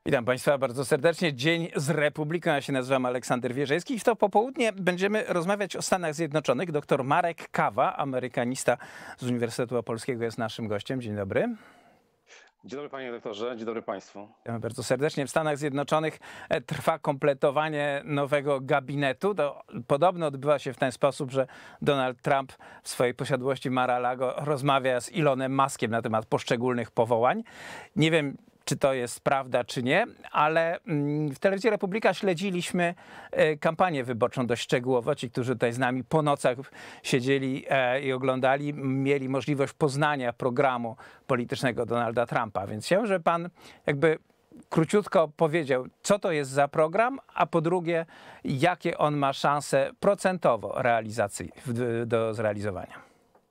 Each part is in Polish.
Witam Państwa bardzo serdecznie. Dzień z Republiką. Ja się nazywam Aleksander Wierzejski i w to popołudnie będziemy rozmawiać o Stanach Zjednoczonych. Dr Marek Kawa, amerykanista z Uniwersytetu Opolskiego, jest naszym gościem. Dzień dobry. Dzień dobry panie redaktorze, dzień dobry państwu. Witamy bardzo serdecznie. W Stanach Zjednoczonych trwa kompletowanie nowego gabinetu. To podobno odbywa się w ten sposób, że Donald Trump w swojej posiadłości Mar-a-Lago rozmawia z Elonem Muskiem na temat poszczególnych powołań. Nie wiem, czy to jest prawda, czy nie, ale w Telewizji Republika śledziliśmy kampanię wyborczą dość szczegółowo. Ci, którzy tutaj z nami po nocach siedzieli i oglądali, mieli możliwość poznania programu politycznego Donalda Trumpa. Więc chciałbym, żeby pan jakby króciutko powiedział, co to jest za program, a po drugie, jakie on ma szanse procentowo do zrealizowania.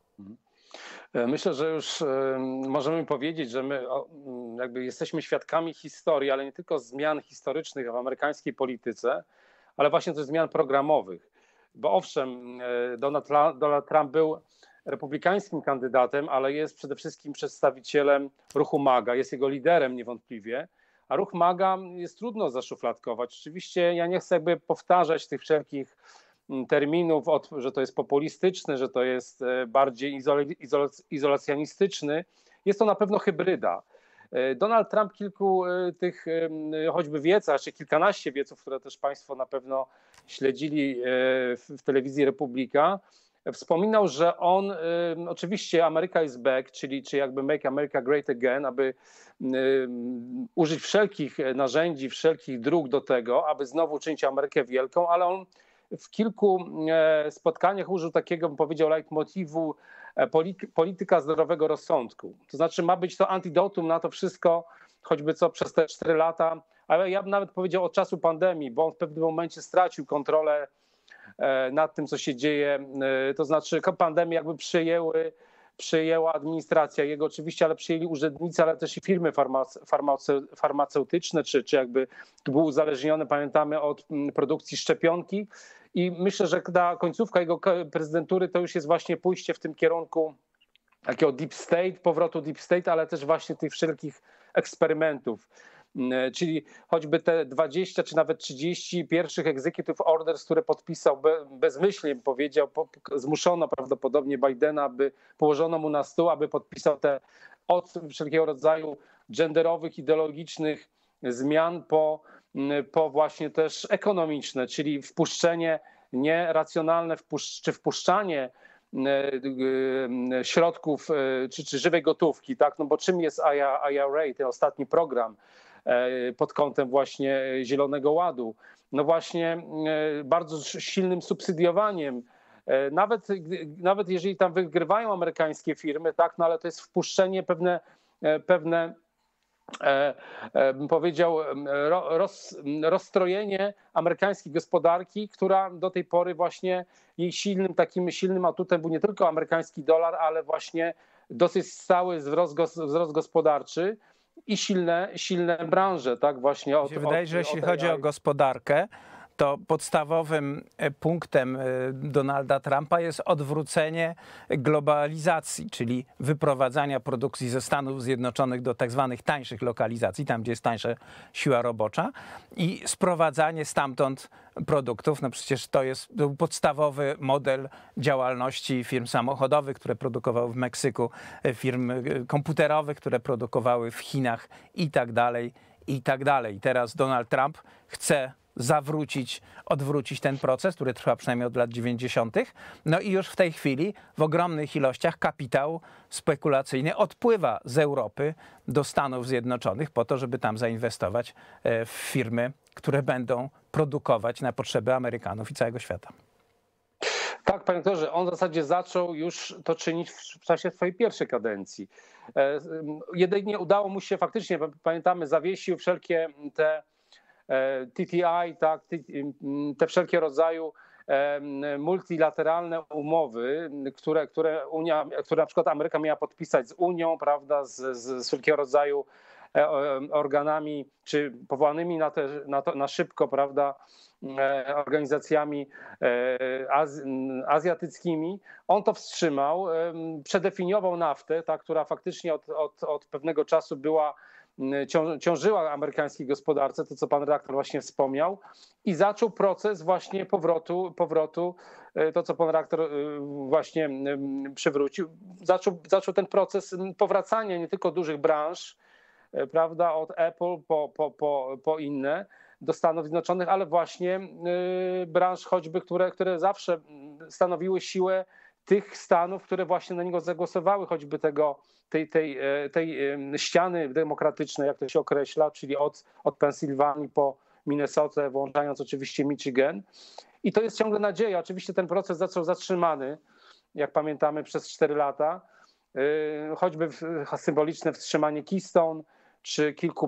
Myślę, że już możemy powiedzieć, że my jakby jesteśmy świadkami historii, ale nie tylko zmian historycznych w amerykańskiej polityce, ale właśnie też zmian programowych. Bo owszem, Donald Trump był republikańskim kandydatem, ale jest przede wszystkim przedstawicielem ruchu MAGA, jest jego liderem niewątpliwie, a ruch MAGA jest trudno zaszufladkować. Oczywiście ja nie chcę jakby powtarzać tych wszelkich terminów, że to jest populistyczny, że to jest bardziej izolacjonistyczny. Jest to na pewno hybryda. Donald Trump kilku tych choćby wiecach, czy kilkanaście wieców, które też państwo na pewno śledzili w telewizji Republika, wspominał, że on oczywiście America is back, czyli jakby make America great again, aby użyć wszelkich narzędzi, wszelkich dróg do tego, aby znowu czynić Amerykę wielką, ale on w kilku spotkaniach użył takiego, bym powiedział, leitmotivu polityka zdrowego rozsądku. To znaczy ma być to antidotum na to wszystko, choćby co przez te 4 lata, ale ja bym nawet powiedział od czasu pandemii, bo on w pewnym momencie stracił kontrolę nad tym, co się dzieje. To znaczy pandemię jakby przyjęła administracja jego oczywiście, ale przyjęli urzędnicy, ale też i firmy farmaceutyczne, czy jakby był uzależniony, pamiętamy, od produkcji szczepionki. I myślę, że ta końcówka jego prezydentury to już jest właśnie pójście w tym kierunku takiego deep state, powrotu deep state, ale też właśnie tych wszelkich eksperymentów. Czyli choćby te 20 czy nawet 30 pierwszych executive orders, które podpisał bezmyślnie, powiedział, zmuszono prawdopodobnie Bidena, aby położono mu na stół, aby podpisał te od wszelkiego rodzaju genderowych, ideologicznych zmian po właśnie też ekonomiczne, czyli wpuszczenie nieracjonalne, czy wpuszczanie środków, czy żywej gotówki, tak? No bo czym jest IRA, ten ostatni program pod kątem właśnie Zielonego Ładu? No właśnie bardzo silnym subsydiowaniem, nawet jeżeli tam wygrywają amerykańskie firmy, tak? No ale to jest wpuszczenie pewne bym powiedział, rozstrojenie amerykańskiej gospodarki, która do tej pory właśnie jej silnym atutem był nie tylko amerykański dolar, ale właśnie dosyć stały wzrost gospodarczy i silne branże, tak właśnie. Wydaje się, że jeśli chodzi o gospodarkę, to podstawowym punktem Donalda Trumpa jest odwrócenie globalizacji, czyli wyprowadzania produkcji ze Stanów Zjednoczonych do tak zwanych tańszych lokalizacji, tam gdzie jest tańsza siła robocza, i sprowadzanie stamtąd produktów. No przecież to był podstawowy model działalności firm samochodowych, które produkowały w Meksyku, firm komputerowych, które produkowały w Chinach i tak dalej, i tak dalej. Teraz Donald Trump chce odwrócić ten proces, który trwa przynajmniej od lat 90. No i już w tej chwili w ogromnych ilościach kapitał spekulacyjny odpływa z Europy do Stanów Zjednoczonych po to, żeby tam zainwestować w firmy, które będą produkować na potrzeby Amerykanów i całego świata. Tak, panie doktorze, on w zasadzie zaczął już to czynić w czasie swojej pierwszej kadencji. Jedynie udało mu się faktycznie, pamiętamy, zawiesił wszelkie te TTI, tak, te wszelkie rodzaju multilateralne umowy, które na przykład Ameryka miała podpisać z Unią, prawda, z wszelkiego rodzaju organami, czy powołanymi na szybko, prawda, organizacjami azjatyckimi. On to wstrzymał, przedefiniował naftę, ta, która faktycznie od pewnego czasu była ciążyła amerykańskiej gospodarce, to co pan redaktor właśnie wspomniał, i zaczął proces właśnie powrotu, to co pan redaktor właśnie przywrócił, zaczął ten proces powracania nie tylko dużych branż, prawda, od Apple po inne, do Stanów Zjednoczonych, ale właśnie branż choćby, które zawsze stanowiły siłę tych stanów, które właśnie na niego zagłosowały, choćby tej ściany demokratycznej, jak to się określa, czyli od Pensylwanii po Minnesotę, włączając oczywiście Michigan. I to jest ciągle nadzieja. Oczywiście ten proces został zatrzymany, jak pamiętamy, przez 4 lata. Choćby symboliczne wstrzymanie Keystone, czy kilku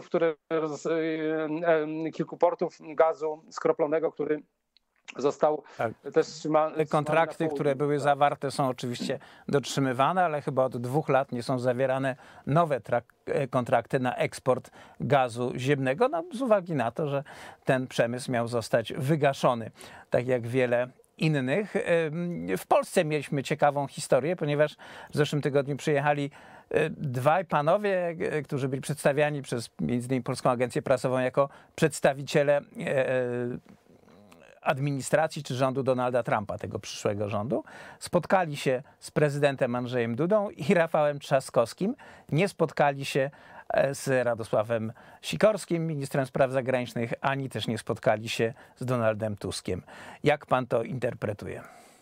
portów gazu skroplonego, który został też wstrzymany. Te kontrakty, które były zawarte, są oczywiście dotrzymywane, ale chyba od 2 lat nie są zawierane nowe kontrakty na eksport gazu ziemnego, no, z uwagi na to, że ten przemysł miał zostać wygaszony, tak jak wiele innych. W Polsce mieliśmy ciekawą historię, ponieważ w zeszłym tygodniu przyjechali 2 panowie, którzy byli przedstawiani przez m.in. Polską Agencję Prasową jako przedstawiciele administracji czy rządu Donalda Trumpa, tego przyszłego rządu. Spotkali się z prezydentem Andrzejem Dudą i Rafałem Trzaskowskim. Nie spotkali się z Radosławem Sikorskim, ministrem spraw zagranicznych, ani też nie spotkali się z Donaldem Tuskiem. Jak pan to interpretuje?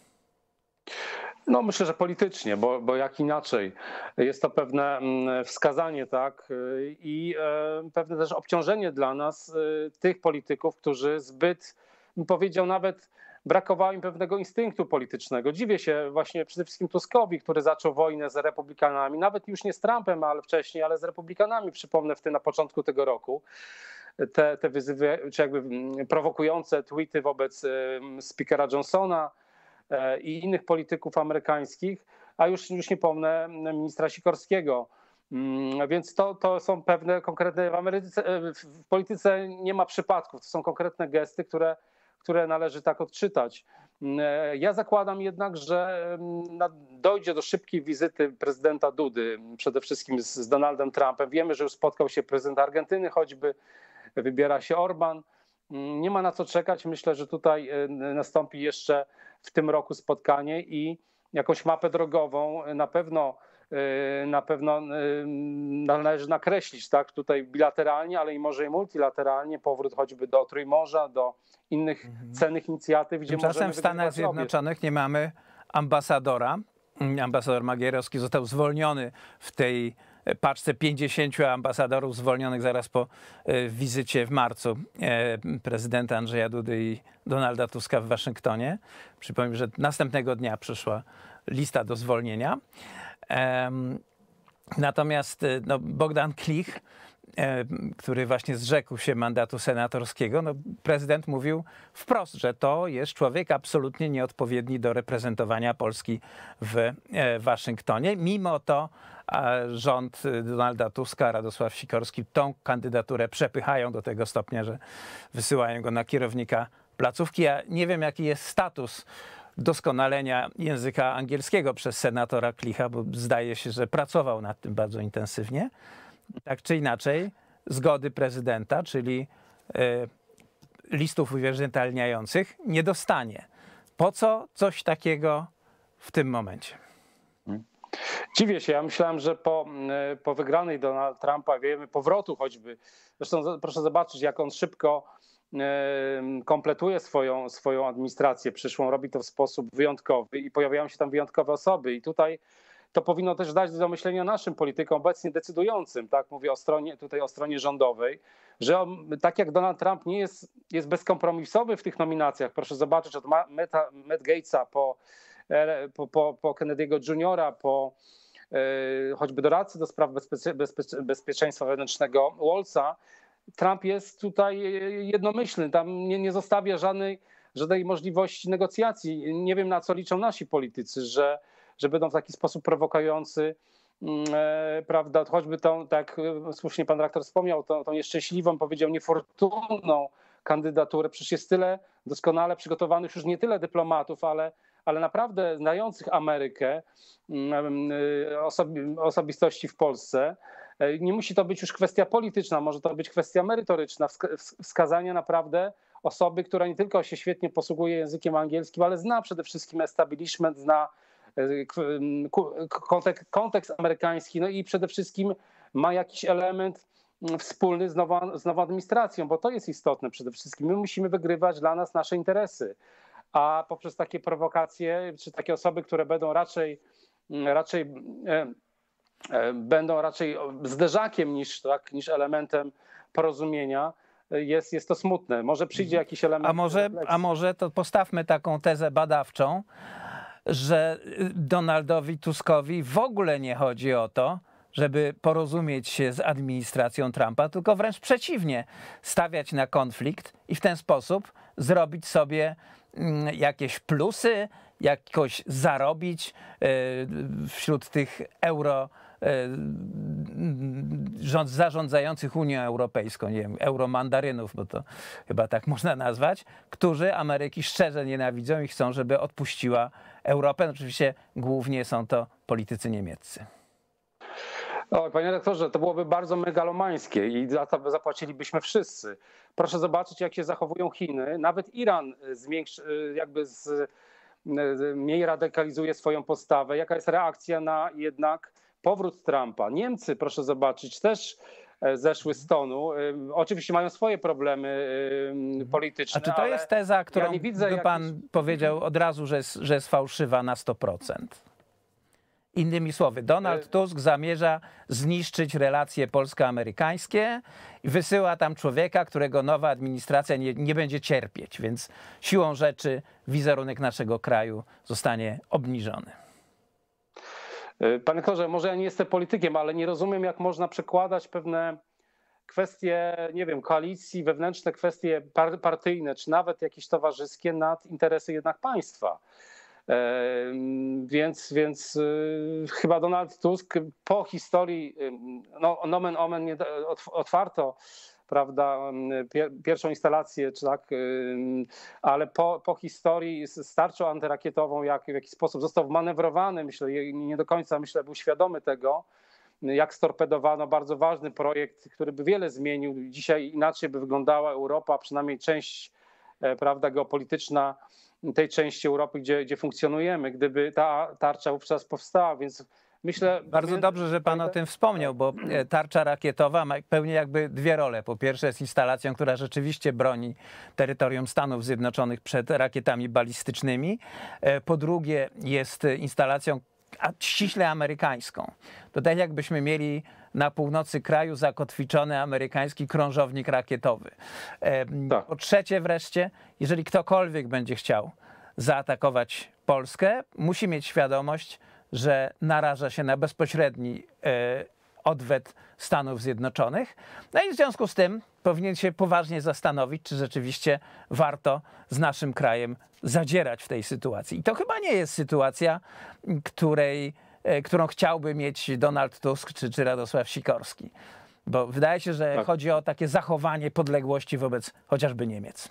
No myślę, że politycznie, bo jak inaczej. Jest to pewne wskazanie, tak, i pewne też obciążenie dla nas, tych polityków, którzy zbyt, bym powiedział, nawet brakowało im pewnego instynktu politycznego. Dziwię się właśnie przede wszystkim Tuskowi, który zaczął wojnę z republikanami, nawet już nie z Trumpem, ale wcześniej, ale z republikanami, przypomnę, na początku tego roku. Te wyzywy, czy jakby prowokujące tweety wobec speakera Johnsona i innych polityków amerykańskich, a już nie pomnę ministra Sikorskiego. Więc to są pewne konkretne, w polityce nie ma przypadków, to są konkretne gesty, które należy tak odczytać. Ja zakładam jednak, że dojdzie do szybkiej wizyty prezydenta Dudy, przede wszystkim z Donaldem Trumpem. Wiemy, że już spotkał się prezydent Argentyny, choćby wybiera się Orban. Nie ma na co czekać. Myślę, że tutaj nastąpi jeszcze w tym roku spotkanie i jakąś mapę drogową na pewno należy nakreślić, tak, tutaj bilateralnie, ale i może i multilateralnie, powrót choćby do Trójmorza, do innych cennych inicjatyw, gdzie tymczasem w Stanach Zjednoczonych nie mamy ambasadora. Ambasador Magierowski został zwolniony w tej paczce 50 ambasadorów zwolnionych zaraz po wizycie w marcu prezydenta Andrzeja Dudy i Donalda Tuska w Waszyngtonie. Przypomnę, że następnego dnia przyszła lista do zwolnienia. Natomiast no, Bogdan Klich, który właśnie zrzekł się mandatu senatorskiego, no, prezydent mówił wprost, że to jest człowiek absolutnie nieodpowiedni do reprezentowania Polski w Waszyngtonie. Mimo to rząd Donalda Tuska, Radosław Sikorski tą kandydaturę przepychają do tego stopnia, że wysyłają go na kierownika placówki. Ja nie wiem, jaki jest status doskonalenia języka angielskiego przez senatora Klicha, bo zdaje się, że pracował nad tym bardzo intensywnie. Tak czy inaczej, zgody prezydenta, czyli listów uwierzytelniających, nie dostanie. Po co coś takiego w tym momencie? Dziwię się. Ja myślałem, że po wygranej Donalda Trumpa, wiemy, powrotu choćby. Zresztą proszę zobaczyć, jak on szybko kompletuje swoją administrację przyszłą, robi to w sposób wyjątkowy i pojawiają się tam wyjątkowe osoby. I tutaj to powinno też dać do myślenia naszym politykom obecnie decydującym, tak, mówię o stronie rządowej, że tak jak Donald Trump nie jest bezkompromisowy w tych nominacjach, proszę zobaczyć od Matt Gatesa po Kennedy'ego Juniora, po choćby doradcy do spraw bezpieczeństwa wewnętrznego Waltza, Trump jest tutaj jednomyślny, tam nie zostawia żadnej możliwości negocjacji. Nie wiem, na co liczą nasi politycy, że będą w taki sposób prowokujący, prawda, choćby tą, tak słusznie pan redaktor wspomniał, tą nieszczęśliwą, powiedział, niefortunną kandydaturę. Przecież jest tyle doskonale przygotowanych już nie tyle dyplomatów, ale naprawdę znających Amerykę, osobistości w Polsce. Nie musi to być już kwestia polityczna, może to być kwestia merytoryczna, wskazania naprawdę osoby, która nie tylko się świetnie posługuje językiem angielskim, ale zna przede wszystkim establishment, zna kontekst amerykański, no i przede wszystkim ma jakiś element wspólny z nową administracją, bo to jest istotne przede wszystkim. My musimy wygrywać dla nas nasze interesy, a poprzez takie prowokacje, czy takie osoby, które będą raczej zderzakiem niż elementem porozumienia, jest to smutne. Może przyjdzie jakiś element. A może to postawmy taką tezę badawczą, że Donaldowi Tuskowi w ogóle nie chodzi o to, żeby porozumieć się z administracją Trumpa, tylko wręcz przeciwnie, stawiać na konflikt i w ten sposób zrobić sobie jakieś plusy, jakoś zarobić wśród tych zarządzających Unią Europejską, nie wiem, euromandarynów, bo to chyba tak można nazwać, którzy Ameryki szczerze nienawidzą i chcą, żeby odpuściła Europę. Oczywiście głównie są to politycy niemieccy. Panie redaktorze, to byłoby bardzo megalomańskie i za to zapłacilibyśmy wszyscy. Proszę zobaczyć, jak się zachowują Chiny. Nawet Iran mniej radykalizuje swoją postawę. Jaka jest reakcja na jednak powrót Trumpa? Niemcy, proszę zobaczyć, też zeszły z tonu. Oczywiście mają swoje problemy polityczne. A czy to jest teza, którą pan powiedział od razu, że jest fałszywa na 100%? Innymi słowy, Donald Tusk zamierza zniszczyć relacje polsko-amerykańskie i wysyła tam człowieka, którego nowa administracja nie będzie cierpieć, więc siłą rzeczy wizerunek naszego kraju zostanie obniżony. Panie doktorze, może ja nie jestem politykiem, ale nie rozumiem, jak można przekładać pewne kwestie, nie wiem, koalicji, wewnętrzne kwestie partyjne, czy nawet jakieś towarzyskie nad interesy jednak państwa. Więc chyba Donald Tusk po historii, no nomen omen otwarto, prawda, pierwszą instalację, czy tak, ale po historii z tarczą antyrakietową, w jaki sposób został wmanewrowany, myślę, nie do końca, myślę, był świadomy tego, jak storpedowano bardzo ważny projekt, który by wiele zmienił. Dzisiaj inaczej by wyglądała Europa, przynajmniej część, prawda, geopolityczna tej części Europy, gdzie funkcjonujemy, gdyby ta tarcza wówczas powstała, więc myślę... Bardzo dobrze, że pan o tym wspomniał, bo tarcza rakietowa pełni jakby dwie role. Po pierwsze jest instalacją, która rzeczywiście broni terytorium Stanów Zjednoczonych przed rakietami balistycznymi. Po drugie jest instalacją ściśle amerykańską. To tak jakbyśmy mieli na północy kraju zakotwiczony amerykański krążownik rakietowy. Tak. Po trzecie wreszcie, jeżeli ktokolwiek będzie chciał zaatakować Polskę, musi mieć świadomość, że naraża się na bezpośredni odwet Stanów Zjednoczonych. No i w związku z tym powinien się poważnie zastanowić, czy rzeczywiście warto z naszym krajem zadzierać w tej sytuacji. I to chyba nie jest sytuacja, którą chciałby mieć Donald Tusk czy Radosław Sikorski. Bo wydaje się, że tak, chodzi o takie zachowanie podległości wobec chociażby Niemiec.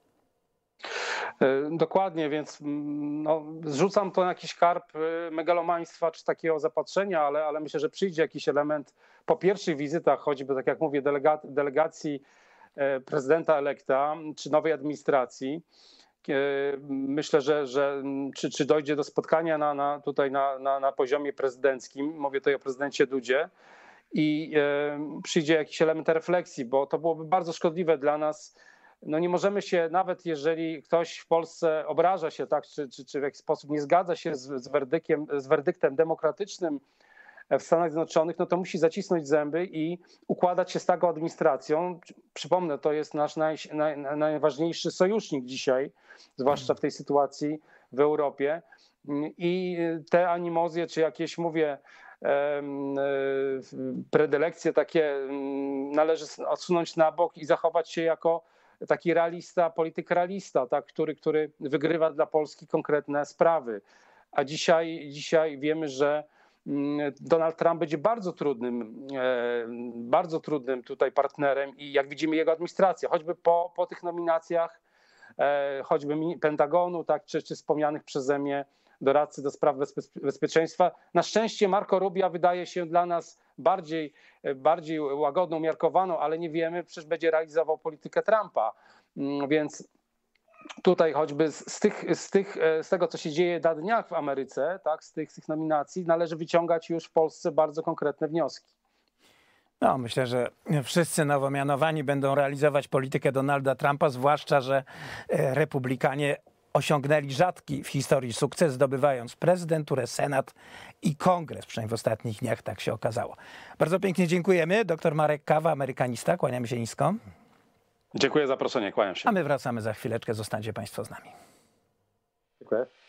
Dokładnie, więc no, zrzucam to na jakiś karb megalomaństwa czy takiego zapatrzenia, ale myślę, że przyjdzie jakiś element po pierwszych wizytach, choćby tak jak mówię, delegacji prezydenta elekta czy nowej administracji. Myślę, że czy dojdzie do spotkania na poziomie prezydenckim, mówię tutaj o prezydencie Dudzie, i przyjdzie jakiś element refleksji, bo to byłoby bardzo szkodliwe dla nas. No nie możemy się, nawet jeżeli ktoś w Polsce obraża się, tak, czy w jakiś sposób nie zgadza się z werdyktem demokratycznym w Stanach Zjednoczonych, no to musi zacisnąć zęby i układać się z taką administracją. Przypomnę, to jest nasz najważniejszy sojusznik dzisiaj, zwłaszcza w tej sytuacji w Europie. I te animozje, czy jakieś, mówię, predylekcje takie należy odsunąć na bok i zachować się jako taki realista, polityk realista, tak, który wygrywa dla Polski konkretne sprawy. A dzisiaj wiemy, że Donald Trump będzie bardzo trudnym tutaj partnerem i jak widzimy jego administracja, choćby po tych nominacjach choćby Pentagonu, tak, czy wspomnianych przeze mnie doradcy do spraw bezpieczeństwa. Na szczęście Marco Rubio wydaje się dla nas bardziej łagodną, umiarkowaną, ale nie wiemy, przecież będzie realizował politykę Trumpa. Więc tutaj choćby z tego, co się dzieje na dniach w Ameryce, tak, z tych nominacji, należy wyciągać już w Polsce bardzo konkretne wnioski. No, myślę, że wszyscy nowo mianowani będą realizować politykę Donalda Trumpa, zwłaszcza że republikanie osiągnęli rzadki w historii sukces, zdobywając prezydenturę, senat i kongres, przynajmniej w ostatnich dniach tak się okazało. Bardzo pięknie dziękujemy. Dr Marek Kawa, amerykanista. Kłaniamy się nisko. Dziękuję za zaproszenie, kłaniam się. A my wracamy za chwileczkę. Zostańcie Państwo z nami. Dziękuję.